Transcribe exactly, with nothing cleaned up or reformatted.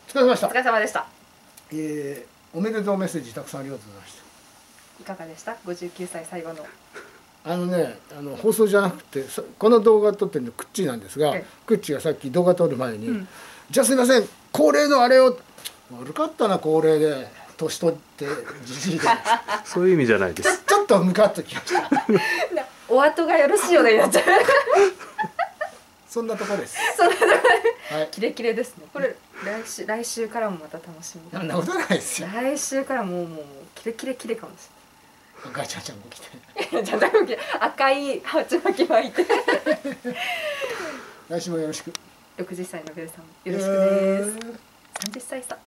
疲れ様でした。 お疲れ様でした。 えー、おめでとうメッセージたくさんありがとうございました。 いかがでした？ごじゅうきゅうさい最後の。 あのね、あの放送じゃなくて、この動画撮ってるのクッチーなんですが、 ええ、 クッチーがさっき動画撮る前に、うん、じゃあすいません、恒例のあれを、悪かったな、恒例で、年取ってじじいでそういう意味じゃないです。 ちょっとムカッときましたお後がよろしいようでになっちゃうそんなとこです。 そんなとこで、 はい、 キレキレですね。これ来週来週からもまた楽しみ。 そんなことないですよ。 来週からもうもうキレキレキレかもしれない。 赤いちゃんちゃんも来てちゃんちゃんも来て、赤いハチマキ巻いて来週もよろしく。 ろくじゅっさいのベルさんよろしくです。さんじゅっさい差。